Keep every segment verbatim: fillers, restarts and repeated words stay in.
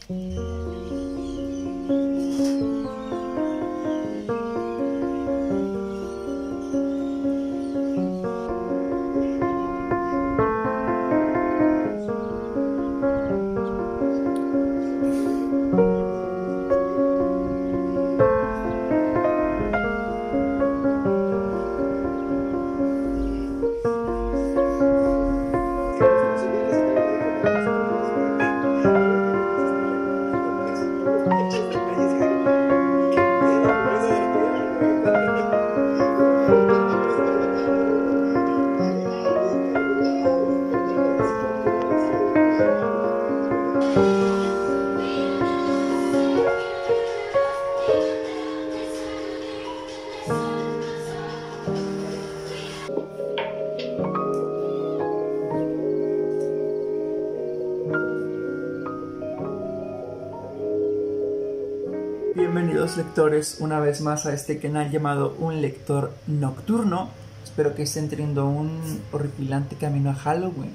Bienvenidos lectores una vez más a este canal llamado Un Lector Nocturno. Espero que estén teniendo un horripilante camino a Halloween.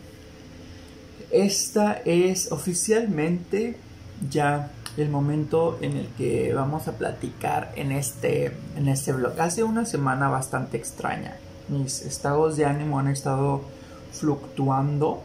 Esta es oficialmente ya el momento en el que vamos a platicar en este, en este vlog. Hace una semana bastante extraña. Mis estados de ánimo han estado fluctuando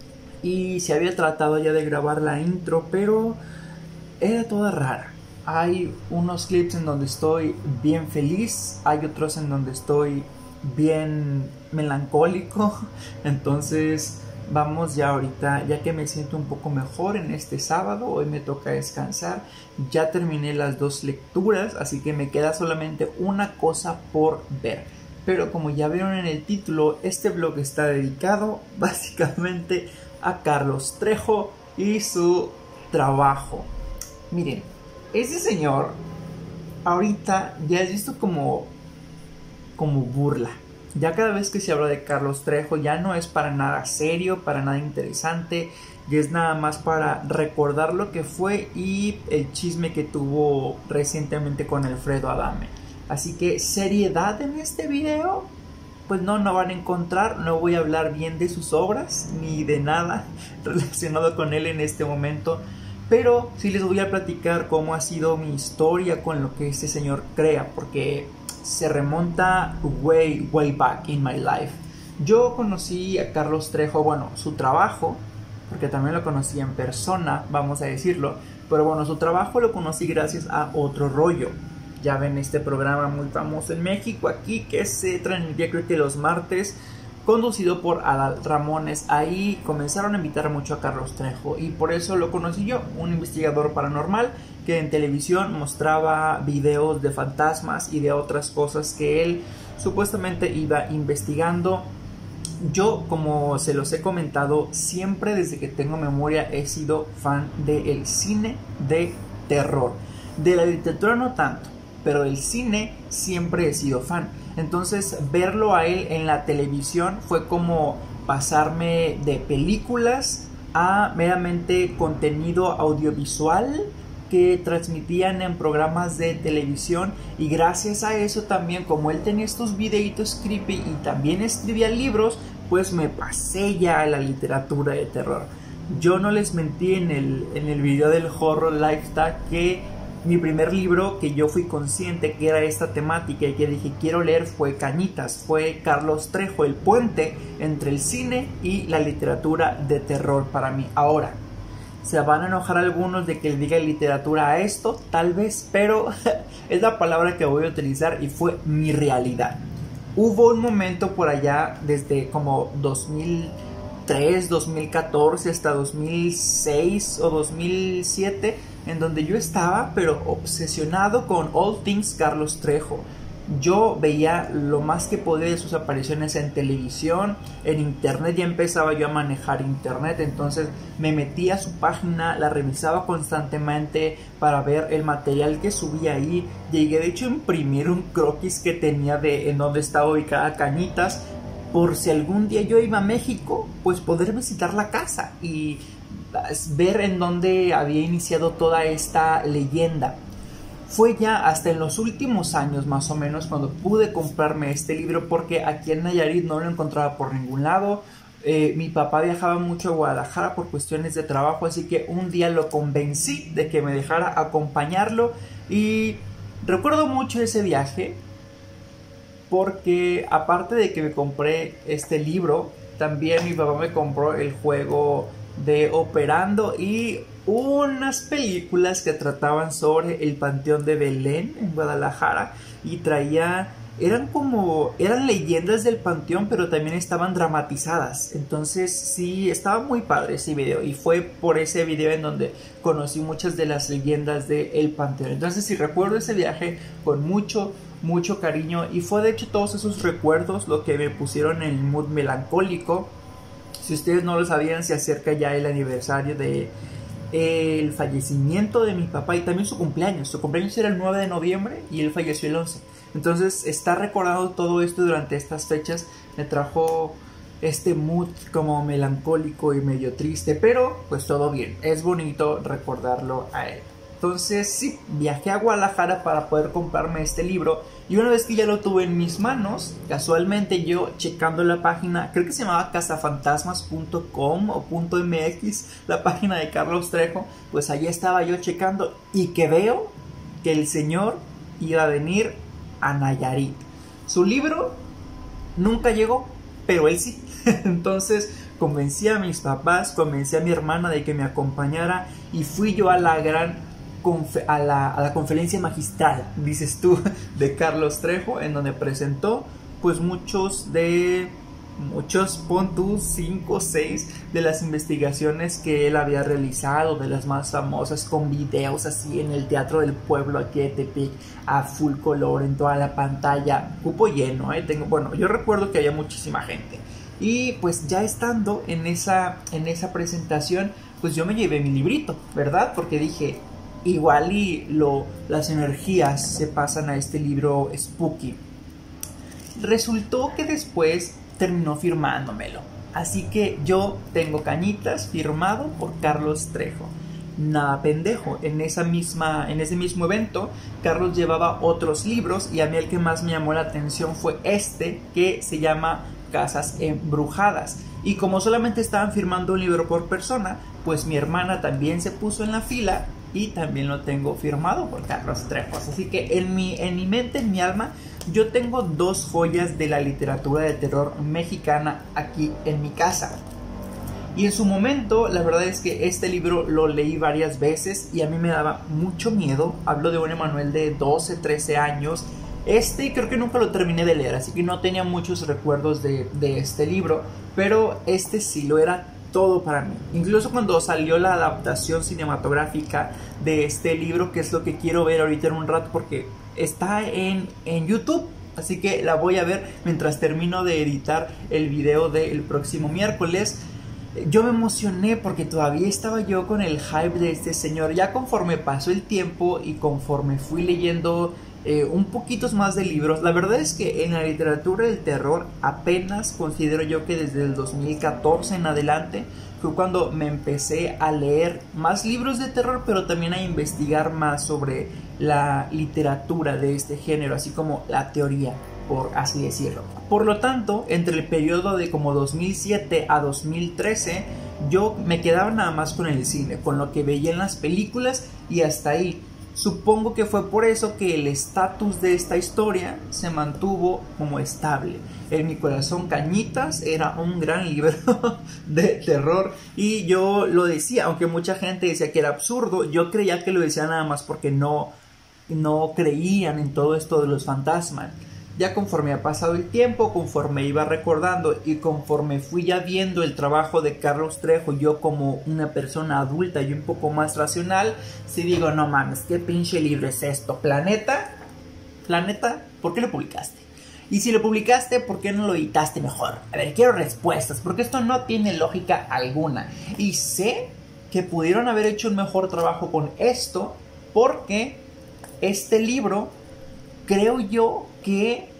y se había tratado ya de grabar la intro, pero era toda rara. Hay unos clips en donde estoy bien feliz, hay otros en donde estoy bien melancólico. Entonces vamos ya ahorita, ya que me siento un poco mejor en este sábado, hoy me toca descansar. Ya terminé las dos lecturas, así que me queda solamente una cosa por ver. Pero como ya vieron en el título, este vlog está dedicado básicamente a Carlos Trejo y su trabajo. Miren, ese señor ahorita ya es visto como, como burla. Ya cada vez que se habla de Carlos Trejo ya no es para nada serio, para nada interesante. Ya es nada más para recordar lo que fue y el chisme que tuvo recientemente con Alfredo Adame. Así que seriedad en este video pues no, no van a encontrar. No voy a hablar bien de sus obras ni de nada relacionado con él en este momento. Pero sí les voy a platicar cómo ha sido mi historia con lo que este señor crea, porque se remonta way, way back in my life. Yo conocí a Carlos Trejo, bueno, su trabajo, porque también lo conocí en persona, vamos a decirlo. Pero bueno, su trabajo lo conocí gracias a Otro Rollo. Ya ven este programa muy famoso en México aquí, que se transmitía creo que los martes, conducido por Adal Ramones. Ahí comenzaron a invitar mucho a Carlos Trejo y por eso lo conocí yo, un investigador paranormal que en televisión mostraba videos de fantasmas y de otras cosas que él supuestamente iba investigando. Yo, como se los he comentado, siempre desde que tengo memoria he sido fan del cine de terror. De la literatura no tanto, pero del cine siempre he sido fan. Entonces verlo a él en la televisión fue como pasarme de películas a meramente contenido audiovisual que transmitían en programas de televisión. Y gracias a eso también, como él tenía estos videitos creepy y también escribía libros, pues me pasé ya a la literatura de terror. Yo no les mentí en el, en el video del Horror Lifestyle que mi primer libro que yo fui consciente que era esta temática y que dije quiero leer fue Cañitas, fue Carlos Trejo, el puente entre el cine y la literatura de terror para mí. Ahora, se van a enojar algunos de que le diga literatura a esto, tal vez, pero es la palabra que voy a utilizar y fue mi realidad. Hubo un momento por allá desde como dos mil tres, dos mil catorce hasta dos mil seis o dos mil siete en donde yo estaba pero obsesionado con All Things Carlos Trejo. Yo veía lo más que podía de sus apariciones en televisión, en internet. Ya empezaba yo a manejar internet, entonces me metía a su página, la revisaba constantemente para ver el material que subía ahí. Llegué de hecho a imprimir un croquis que tenía de en donde estaba ubicada Cañitas, por si algún día yo iba a México, pues poder visitar la casa y ver en dónde había iniciado toda esta leyenda. Fue ya hasta en los últimos años más o menos cuando pude comprarme este libro, porque aquí en Nayarit no lo encontraba por ningún lado. Eh, mi papá viajaba mucho a Guadalajara por cuestiones de trabajo, así que un día lo convencí de que me dejara acompañarlo y recuerdo mucho ese viaje porque aparte de que me compré este libro, también mi papá me compró el juego de Operando y unas películas que trataban sobre el Panteón de Belén en Guadalajara y traía, eran como, eran leyendas del panteón, pero también estaban dramatizadas. Entonces sí, estaba muy padre ese video y fue por ese video en donde conocí muchas de las leyendas del panteón. Entonces sí, recuerdo ese viaje con mucho mucho cariño y fue de hecho todos esos recuerdos lo que me pusieron en el mood melancólico. Si ustedes no lo sabían, se acerca ya el aniversario de el fallecimiento de mi papá y también su cumpleaños. Su cumpleaños era el nueve de noviembre y él falleció el once. Entonces estar recordando todo esto durante estas fechas me trajo este mood como melancólico y medio triste, pero pues todo bien, es bonito recordarlo a él. Entonces sí, viajé a Guadalajara para poder comprarme este libro y una vez que ya lo tuve en mis manos, casualmente yo checando la página, creo que se llamaba cazafantasmas punto com o .mx, la página de Carlos Trejo, pues allí estaba yo checando y que veo que el señor iba a venir a Nayarit. Su libro nunca llegó, pero él sí. Entonces convencí a mis papás, convencí a mi hermana de que me acompañara y fui yo a la gran A la, a la conferencia magistral, dices tú, de Carlos Trejo, en donde presentó pues muchos de muchos puntos, cinco o seis de las investigaciones que él había realizado, de las más famosas, con videos así en el Teatro del Pueblo aquí de Tepic, a full color en toda la pantalla, cupo lleno, ¿eh? Tengo, bueno, yo recuerdo que había muchísima gente y pues ya estando en esa, en esa presentación, pues yo me llevé mi librito, ¿verdad? Porque dije, igual y lo, las energías se pasan a este libro spooky. Resultó que después terminó firmándomelo. Así que yo tengo Cañitas firmado por Carlos Trejo. Nada pendejo, en, esa misma, en ese mismo evento Carlos llevaba otros libros y a mí el que más me llamó la atención fue este, que se llama Casas Embrujadas. Y como solamente estaban firmando un libro por persona, pues mi hermana también se puso en la fila y también lo tengo firmado por Carlos Trejo. Así que en mi, en mi mente, en mi alma, yo tengo dos joyas de la literatura de terror mexicana aquí en mi casa. Y en su momento, la verdad es que este libro lo leí varias veces y a mí me daba mucho miedo. Hablo de un Emanuel de doce, trece años. Este creo que nunca lo terminé de leer, así que no tenía muchos recuerdos de, de este libro, pero este sí lo era todo para mí. Incluso cuando salió la adaptación cinematográfica de este libro, que es lo que quiero ver ahorita en un rato porque está en, en YouTube, así que la voy a ver mientras termino de editar el video del próximo miércoles. Yo me emocioné porque todavía estaba yo con el hype de este señor. Ya conforme pasó el tiempo y conforme fui leyendo eh, un poquito más de libros, la verdad es que en la literatura del terror apenas considero yo que desde el dos mil catorce en adelante fue cuando me empecé a leer más libros de terror, pero también a investigar más sobre la literatura de este género, así como la teoría, por así decirlo. Por lo tanto, entre el periodo de como dos mil siete a dos mil trece, yo me quedaba nada más con el cine, con lo que veía en las películas y hasta ahí. Supongo que fue por eso que el estatus de esta historia se mantuvo como estable. En mi corazón, Cañitas era un gran libro de terror y yo lo decía, aunque mucha gente decía que era absurdo, yo creía que lo decía nada más porque no, no creían en todo esto de los fantasmas. Ya conforme ha pasado el tiempo, conforme iba recordando y conforme fui ya viendo el trabajo de Carlos Trejo, yo como una persona adulta y un poco más racional, sí digo, no mames, ¿qué pinche libro es esto? ¿Planeta? ¿Planeta? ¿Por qué lo publicaste? Y si lo publicaste, ¿por qué no lo editaste mejor? A ver, quiero respuestas, porque esto no tiene lógica alguna. Y sé que pudieron haber hecho un mejor trabajo con esto, porque este libro, creo yo que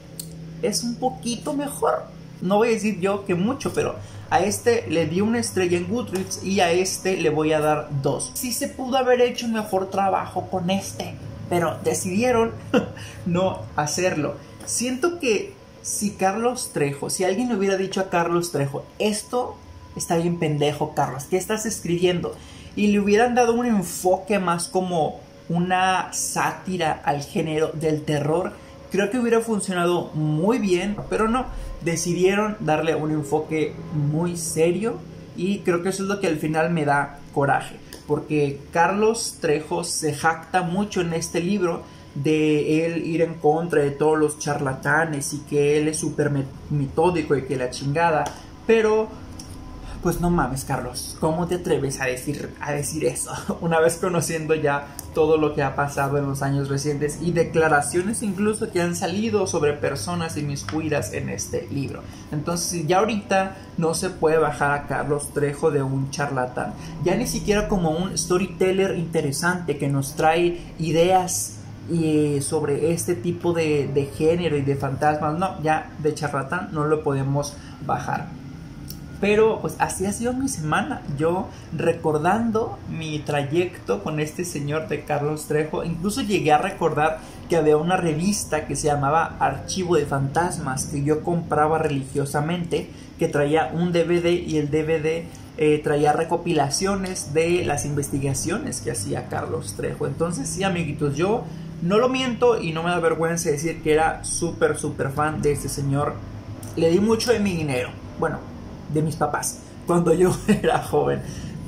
es un poquito mejor. No voy a decir yo que mucho, pero a este le di una estrella en Goodreads y a este le voy a dar dos. Sí se pudo haber hecho un mejor trabajo con este, pero decidieron no hacerlo. Siento que si Carlos Trejo, si alguien le hubiera dicho a Carlos Trejo, esto está bien pendejo, Carlos, ¿qué estás escribiendo? Y le hubieran dado un enfoque más como una sátira al género del terror, creo que hubiera funcionado muy bien, pero no, decidieron darle un enfoque muy serio y creo que eso es lo que al final me da coraje, porque Carlos Trejo se jacta mucho en este libro de él ir en contra de todos los charlatanes y que él es súper metódico y que la chingada, pero pues no mames, Carlos, ¿cómo te atreves a decir, a decir eso? Una vez conociendo ya todo lo que ha pasado en los años recientes y declaraciones incluso que han salido sobre personas inmiscuidas en este libro. Entonces ya ahorita no se puede bajar a Carlos Trejo de un charlatán, ya ni siquiera como un storyteller interesante que nos trae ideas y sobre este tipo de, de género y de fantasmas. No, ya de charlatán no lo podemos bajar. Pero pues así ha sido mi semana, yo recordando mi trayecto con este señor de Carlos Trejo. Incluso llegué a recordar que había una revista que se llamaba Archivo de Fantasmas, que yo compraba religiosamente, que traía un D V D y el D V D eh, traía recopilaciones de las investigaciones que hacía Carlos Trejo. Entonces sí, amiguitos, yo no lo miento y no me da vergüenza decir que era súper súper fan de este señor. Le di mucho de mi dinero, bueno, de mis papás, cuando yo era joven.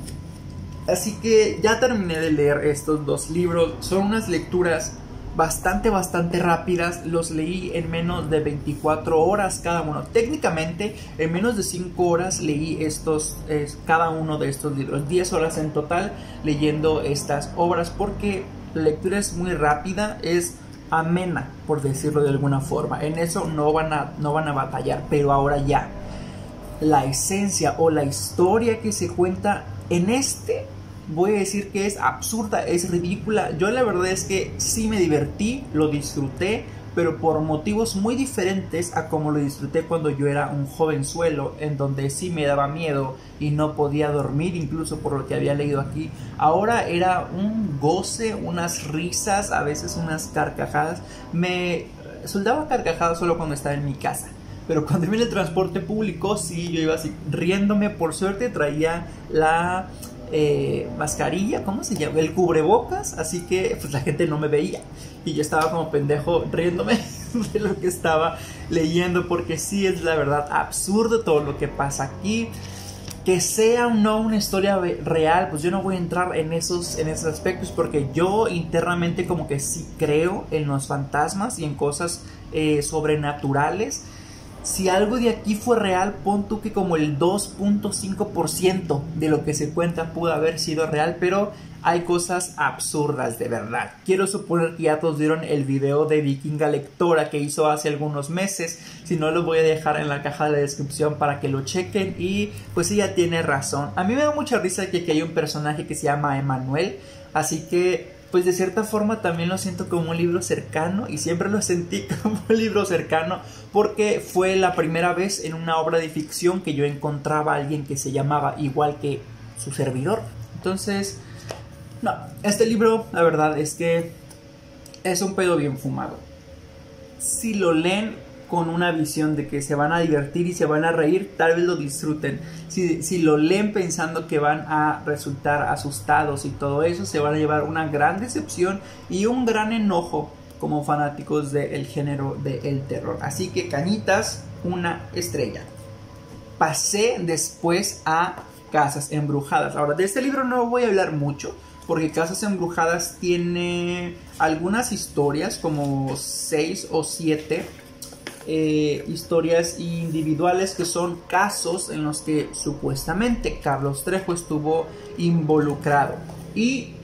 Así que ya terminé de leer estos dos libros. Son unas lecturas bastante, bastante rápidas. Los leí en menos de veinticuatro horas cada uno. Técnicamente, en menos de cinco horas leí estos, eh, cada uno de estos libros. diez horas en total leyendo estas obras, porque la lectura es muy rápida, es amena, por decirlo de alguna forma. En eso no van a, no van a batallar, pero ahora ya la esencia o la historia que se cuenta en este, voy a decir que es absurda, es ridícula. Yo la verdad es que sí me divertí, lo disfruté, pero por motivos muy diferentes a como lo disfruté cuando yo era un jovenzuelo, en donde sí me daba miedo y no podía dormir, incluso por lo que había leído aquí. Ahora era un goce, unas risas, a veces unas carcajadas. Me soltaba carcajadas solo cuando estaba en mi casa, pero cuando iba en el transporte público, sí, yo iba así riéndome. Por suerte traía la eh, mascarilla, ¿cómo se llama? El cubrebocas, así que pues la gente no me veía. Y yo estaba como pendejo riéndome de lo que estaba leyendo, porque sí es la verdad absurdo todo lo que pasa aquí. Que sea o no una historia real, pues yo no voy a entrar en esos, en esos aspectos, porque yo internamente como que sí creo en los fantasmas y en cosas eh, sobrenaturales. Si algo de aquí fue real, pon tú que como el dos punto cinco por ciento de lo que se cuenta pudo haber sido real, pero hay cosas absurdas de verdad. Quiero suponer que ya todos vieron el video de Vikinga Lectora que hizo hace algunos meses. Si no, lo voy a dejar en la caja de la descripción para que lo chequen. Y pues ella tiene razón. A mí me da mucha risa que aquí hay un personaje que se llama Emanuel, así que pues de cierta forma también lo siento como un libro cercano, y siempre lo sentí como un libro cercano porque fue la primera vez en una obra de ficción que yo encontraba a alguien que se llamaba igual que su servidor. Entonces, no, este libro la verdad es que es un pedo bien fumado. Si lo leen con una visión de que se van a divertir y se van a reír, tal vez lo disfruten. Si, si lo leen pensando que van a resultar asustados y todo eso, se van a llevar una gran decepción y un gran enojo como fanáticos del género del terror. Así que, cañitas, una estrella. Pasé después a Casas Embrujadas. Ahora, de este libro no voy a hablar mucho, porque Casas Embrujadas tiene algunas historias, como seis o siete Eh, historias individuales que son casos en los que supuestamente Carlos Trejo estuvo involucrado. Y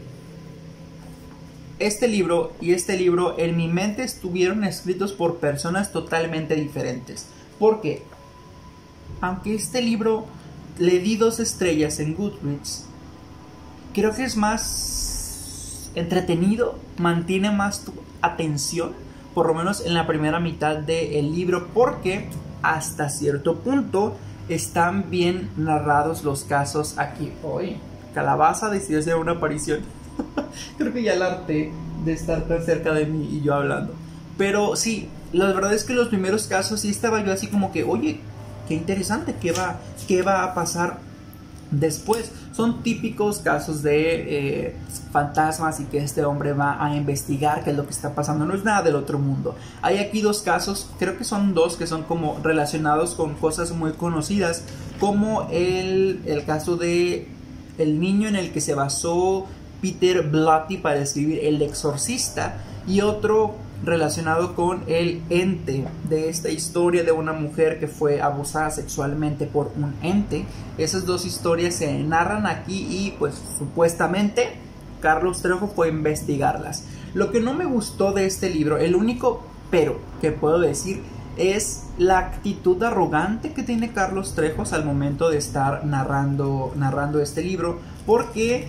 este libro y este libro en mi mente estuvieron escritos por personas totalmente diferentes. Porque aunque este libro le di dos estrellas en Goodreads, creo que es más entretenido, mantiene más tu atención, por lo menos en la primera mitad del libro, porque hasta cierto punto están bien narrados los casos aquí. Hoy Calabaza decidió hacer una aparición. Creo que ya la harté de estar tan cerca de mí y yo hablando. Pero sí, la verdad es que los primeros casos sí estaba yo así como que, oye, qué interesante, ¿qué va, qué va a pasar después? Son típicos casos de eh, fantasmas y que este hombre va a investigar qué es lo que está pasando. No es nada del otro mundo. Hay aquí dos casos, creo que son dos, que son como relacionados con cosas muy conocidas, como el, el caso de el niño en el que se basó Peter Blatty para escribir El Exorcista, y otro relacionado con el ente, de esta historia de una mujer que fue abusada sexualmente por un ente. Esas dos historias se narran aquí y pues supuestamente Carlos Trejo fue a investigarlas. Lo que no me gustó de este libro, el único pero que puedo decir, es la actitud arrogante que tiene Carlos Trejos al momento de estar narrando, narrando este libro, porque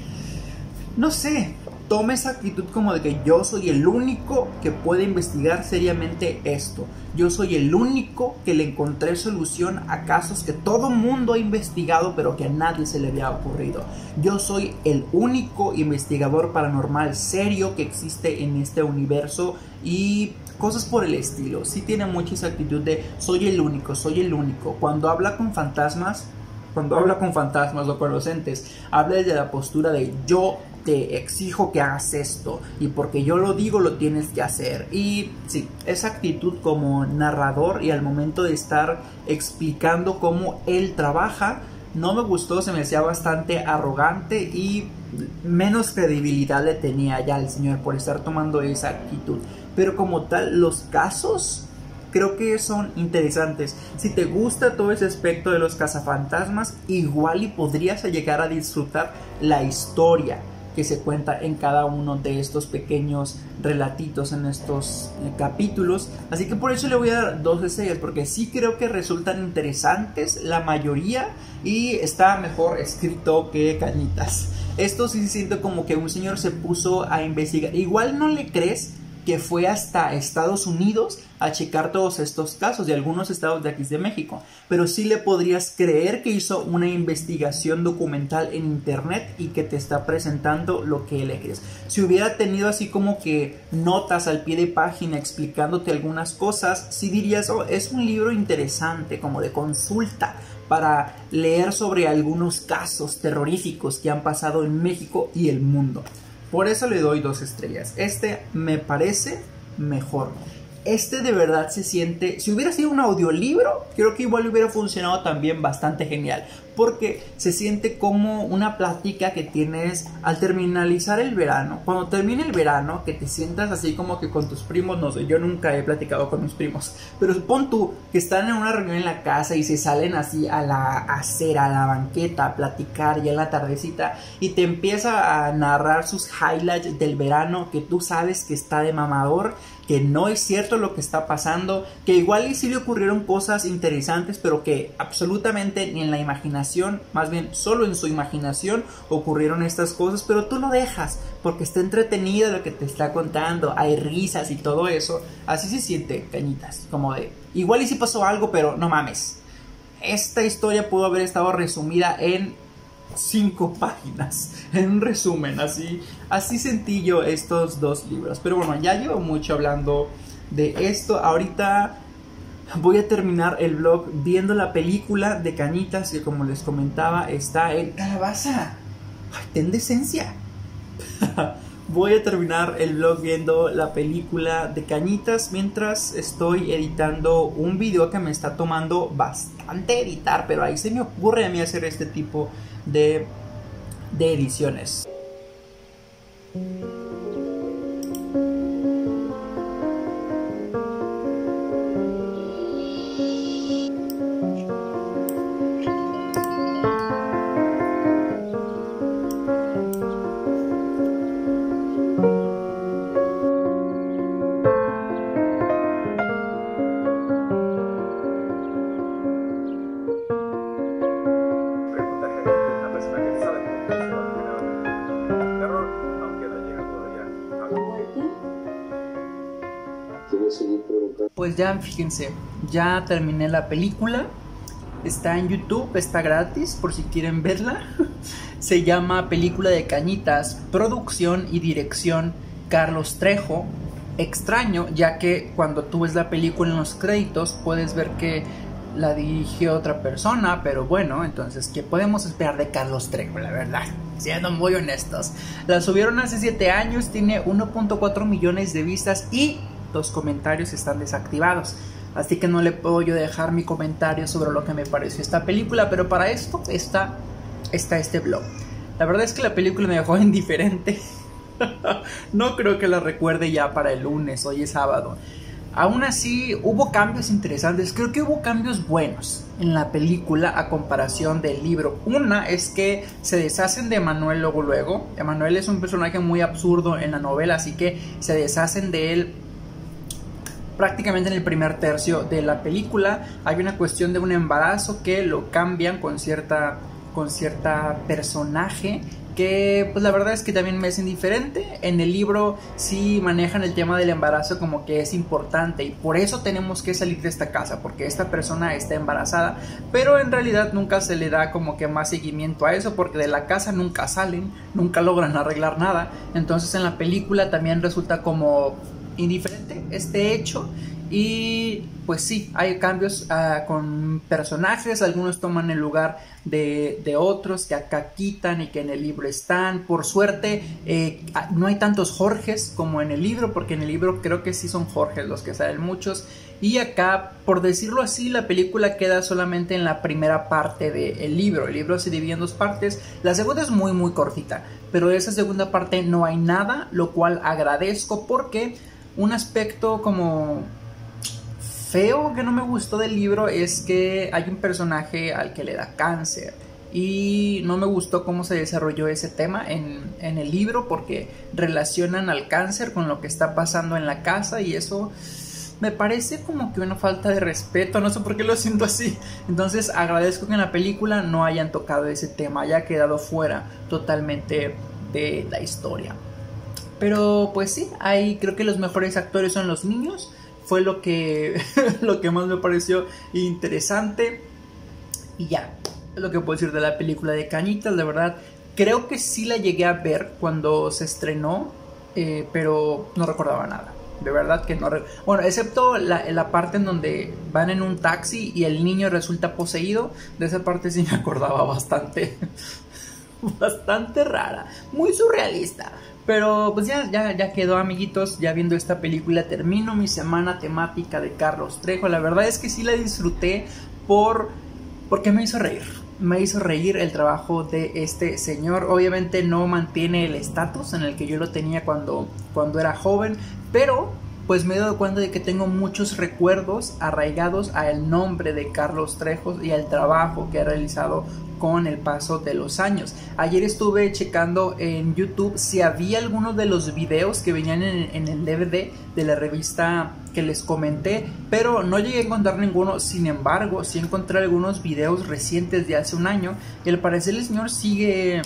no sé, toma esa actitud como de que yo soy el único que puede investigar seriamente esto. Yo soy el único que le encontré solución a casos que todo mundo ha investigado pero que a nadie se le había ocurrido. Yo soy el único investigador paranormal serio que existe en este universo y cosas por el estilo. Sí tiene mucha esa actitud de soy el único, soy el único. Cuando habla con fantasmas, cuando habla con fantasmas o con los entes, habla desde la postura de yo te exijo que hagas esto y porque yo lo digo lo tienes que hacer. Y sí, esa actitud como narrador y al momento de estar explicando cómo él trabaja no me gustó, se me hacía bastante arrogante y menos credibilidad le tenía ya al señor por estar tomando esa actitud. Pero como tal, los casos creo que son interesantes. Si te gusta todo ese aspecto de los cazafantasmas, igual y podrías llegar a disfrutar la historia que se cuenta en cada uno de estos pequeños relatitos, en estos eh, capítulos. Así que por eso le voy a dar dos estrellas, porque sí creo que resultan interesantes la mayoría y está mejor escrito que Cañitas. Esto sí siento como que un señor se puso a investigar. Igual no le crees que fue hasta Estados Unidos a checar todos estos casos de algunos estados de aquí de México, pero sí le podrías creer que hizo una investigación documental en internet y que te está presentando lo que él crees. Si hubiera tenido así como que notas al pie de página explicándote algunas cosas, sí dirías, oh, es un libro interesante, como de consulta para leer sobre algunos casos terroríficos que han pasado en México y el mundo. Por eso le doy dos estrellas. Este me parece mejor. Este de verdad se siente... Si hubiera sido un audiolibro, creo que igual hubiera funcionado también bastante genial. Porque se siente como una plática que tienes al terminalizar el verano. Cuando termine el verano, que te sientas así como que con tus primos. No sé, yo nunca he platicado con mis primos. Pero pon tú que están en una reunión en la casa y se salen así a la acera, a la banqueta, a platicar ya en la tardecita. Y te empieza a narrar sus highlights del verano que tú sabes que está de mamador, que no es cierto lo que está pasando, que igual y sí le ocurrieron cosas interesantes, pero que absolutamente ni en la imaginación, más bien solo en su imaginación ocurrieron estas cosas, pero tú lo dejas porque está entretenido lo que te está contando, hay risas y todo eso. Así se siente Cañitas, como de igual y sí pasó algo, pero no mames, esta historia pudo haber estado resumida en cinco páginas, en un resumen. Así, así sentí yo estos dos libros. Pero bueno, ya llevo mucho hablando de esto. Ahorita voy a terminar el vlog viendo la película de Cañitas, que como les comentaba está en Calabaza. Ay, ten decencia. Voy a terminar el vlog viendo la película de Cañitas mientras estoy editando un video que me está tomando bastante editar, pero ahí se me ocurre a mí hacer este tipo de, de ediciones. Pues ya, fíjense, ya terminé la película. Está en YouTube, está gratis por si quieren verla. Se llama Película de Cañitas, producción y dirección Carlos Trejo. extraño, ya que cuando tú ves la película en los créditos puedes ver que la dirigió otra persona, pero bueno, entonces, ¿qué podemos esperar de Carlos Trejo? La verdad, siendo muy honestos. La subieron hace siete años, tiene uno punto cuatro millones de vistas y los comentarios están desactivados. Así que no le puedo yo dejar mi comentario sobre lo que me pareció esta película, pero para esto está, está este blog. La verdad es que la película me dejó indiferente. No creo que la recuerde ya para el lunes, hoy es sábado. Aún así, hubo cambios interesantes. Creo que hubo cambios buenos en la película a comparación del libro. Una es que se deshacen de Emanuel luego luego. Emanuel es un personaje muy absurdo en la novela, así que se deshacen de él prácticamente en el primer tercio de la película. Hay una cuestión de un embarazo que lo cambian con cierta, con cierta personaje que pues la verdad es que también me es indiferente. En el libro sí manejan el tema del embarazo como que es importante y por eso tenemos que salir de esta casa, porque esta persona está embarazada, pero en realidad nunca se le da como que más seguimiento a eso, porque de la casa nunca salen, nunca logran arreglar nada. Entonces en la película también resulta como indiferente este hecho. Y pues sí, hay cambios uh, con personajes. Algunos toman el lugar de, de otros que acá quitan y que en el libro están. Por suerte eh, no hay tantos Jorges como en el libro, porque en el libro creo que sí son Jorges los que salen muchos. Y acá, por decirlo así, la película queda solamente en la primera parte del libro. El libro se divide en dos partes. La segunda es muy muy cortita, pero de esa segunda parte no hay nada, lo cual agradezco, porque un aspecto como feo que no me gustó del libro es que hay un personaje al que le da cáncer y no me gustó cómo se desarrolló ese tema en, en el libro, porque relacionan al cáncer con lo que está pasando en la casa y eso me parece como que una falta de respeto, no sé por qué lo siento así. Entonces agradezco que en la película no hayan tocado ese tema, haya quedado fuera totalmente de la historia. Pero pues sí, hay, creo que los mejores actores son los niños. Fue lo que, lo que más me pareció interesante. Y ya, es lo que puedo decir de la película de Cañitas. De verdad, creo que sí la llegué a ver cuando se estrenó, eh, pero no recordaba nada. De verdad que no. Bueno, excepto la, la parte en donde van en un taxi y el niño resulta poseído. De esa parte sí me acordaba bastante. Bastante rara. Muy surrealista. Pero pues ya, ya, ya quedó, amiguitos. Ya viendo esta película termino mi semana temática de Carlos Trejo. La verdad es que sí la disfruté por, porque me hizo reír. Me hizo reír el trabajo de este señor. Obviamente no mantiene el estatus en el que yo lo tenía cuando, cuando era joven, pero pues me he dado cuenta de que tengo muchos recuerdos arraigados al nombre de Carlos Trejo y al trabajo que ha realizado con el paso de los años. Ayer estuve checando en YouTube si había algunos de los videos que venían en, en el D V D de la revista que les comenté, pero no llegué a encontrar ninguno. Sin embargo, sí encontré algunos videos recientes de hace un año y al parecer el señor sigue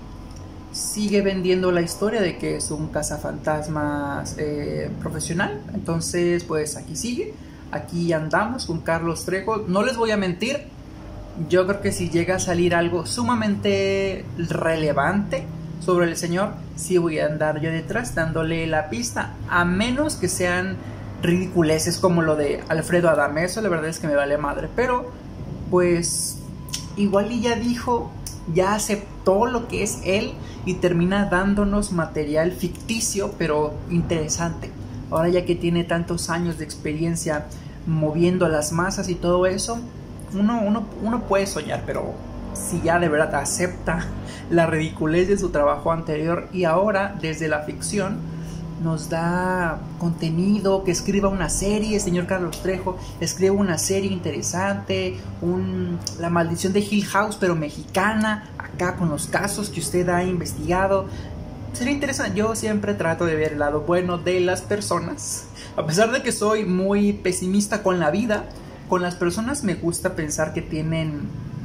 sigue vendiendo la historia de que es un cazafantasmas eh, profesional. Entonces pues aquí sigue, aquí andamos con Carlos Trejo. No les voy a mentir, yo creo que si llega a salir algo sumamente relevante sobre el señor, sí voy a andar yo detrás dándole la pista, a menos que sean ridiculeces como lo de Alfredo Adame. Eso la verdad es que me vale madre, pero pues igual y ya dijo, ya aceptó lo que es él y termina dándonos material ficticio pero interesante. Ahora ya que tiene tantos años de experiencia moviendo las masas y todo eso, Uno, uno, uno puede soñar, pero si ya de verdad acepta la ridiculez de su trabajo anterior y ahora desde la ficción nos da contenido, que escriba una serie, señor Carlos Trejo, escribe una serie interesante, un, La Maldición de Hill House pero mexicana, acá con los casos que usted ha investigado. Sería interesante. Yo siempre trato de ver el lado bueno de las personas, a pesar de que soy muy pesimista con la vida. Con las personas me gusta pensar que tienen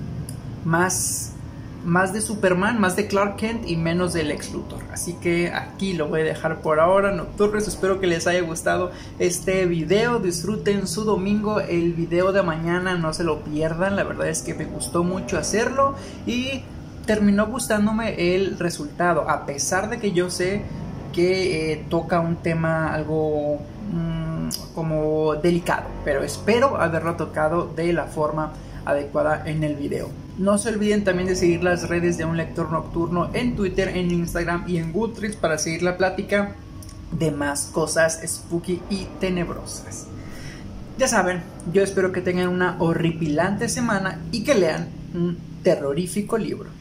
más, más de Superman, más de Clark Kent y menos del Lex Luthor. Así que aquí lo voy a dejar por ahora, nocturnos. Espero que les haya gustado este video. Disfruten su domingo. El video de mañana no se lo pierdan. La verdad es que me gustó mucho hacerlo y terminó gustándome el resultado. A pesar de que yo sé que eh, toca un tema algo mmm, como delicado, pero espero haberlo tocado de la forma adecuada en el video. No se olviden también de seguir las redes de Un Lector Nocturno en Twitter, en Instagram y en Goodreads para seguir la plática de más cosas spooky y tenebrosas. Ya saben, yo espero que tengan una horripilante semana y que lean un terrorífico libro.